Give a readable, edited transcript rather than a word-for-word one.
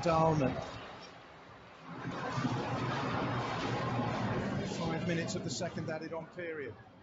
Dahlmann. 5 minutes of the second added on period.